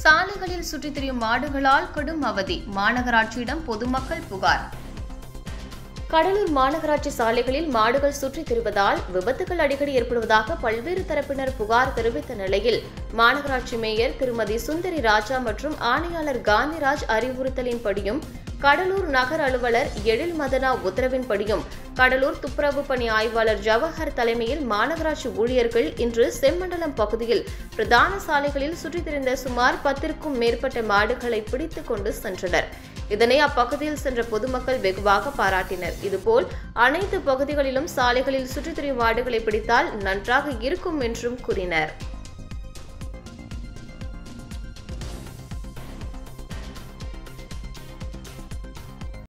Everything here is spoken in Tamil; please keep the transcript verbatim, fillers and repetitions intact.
சாலைகளில் சுற்றித் திரியும் மாடுகளால் கடும் அவதி, மாநகராட்சியிடம் பொதுமக்கள் புகார். கடலூர் மாநகராட்சி சாலைகளில் மாடுகள் சுற்றித் திரிவதால் விபத்துகள் அடிக்கடி ஏற்படுவதாக பல்வேறு தரப்பினர் புகார் தெரிவித்த நிலையில் மாநகராட்சி மேயர் திருமதி சுந்தரி ராஜா மற்றும் ஆணையாளர் காந்திராஜ் அறிவுறுத்தலின்படியும் கடலூர் நகர் அலுவலர் எழில் மதனா உத்தரவின்படியும் கடலூர் துப்புரவு பணி ஆய்வாளர் ஜவஹர் தலைமையில் மாநகராட்சி ஊழியர்கள் இன்று செம்மண்டலம் பகுதியில் பிரதான சாலைகளில் சுற்றித் திரிந்த சுமார் பத்திற்கும் மேற்பட்ட மாடுகளை பிடித்துக் கொண்டு சென்றனர். இதனை அப்பகுதியில் சென்ற பொதுமக்கள் வெகுவாக பாராட்டினர். இதுபோல் அனைத்து பகுதிகளிலும் சாலைகளில் சுற்றித் திரியும் மாடுகளை பிடித்தால் நன்றாக இருக்கும் என்றும் கூறினர்.